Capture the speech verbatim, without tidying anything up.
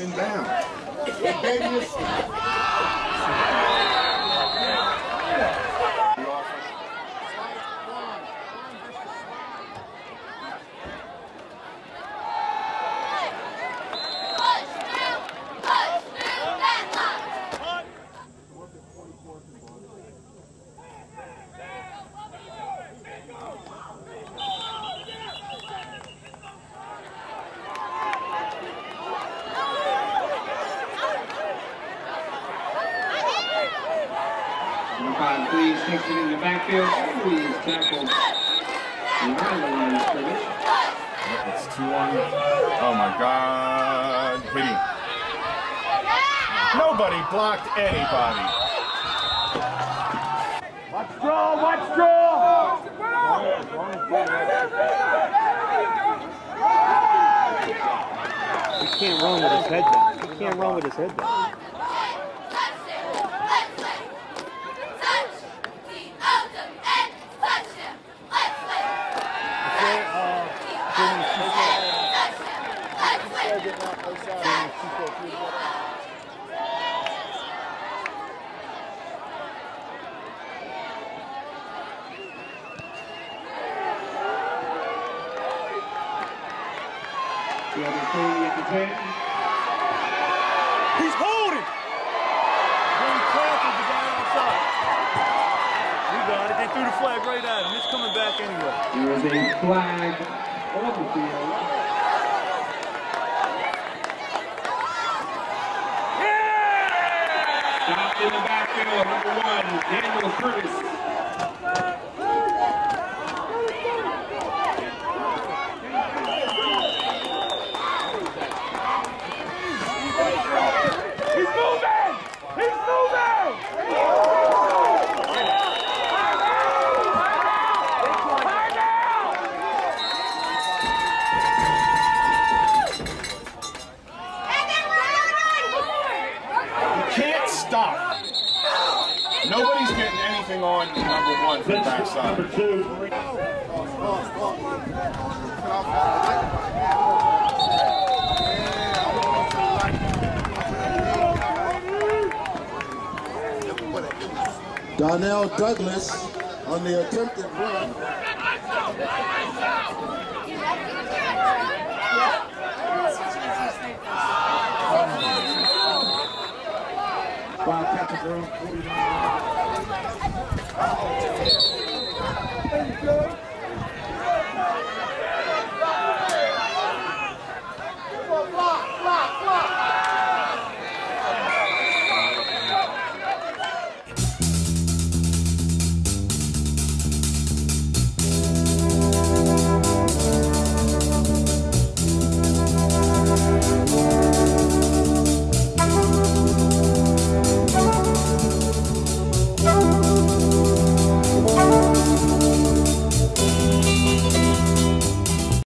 down. Baby is Please takes it in the backfield. Please tackles behind the line of scrimmage. It's two on. Oh my God! Hitting. Nobody blocked anybody. Watch draw! Watch draw! He can't run with his head down. He can't run with his head down. He's holding! When he crosses the guy outside. We got it. They threw the flag right at him. It's coming back anyway. There is a flag on the field. Yeah! Stopped in the backfield, number one, Daniel Curtis. Stop. Nobody's getting anything on number one from the backside. Number two. Donnell Douglas on the attempted run.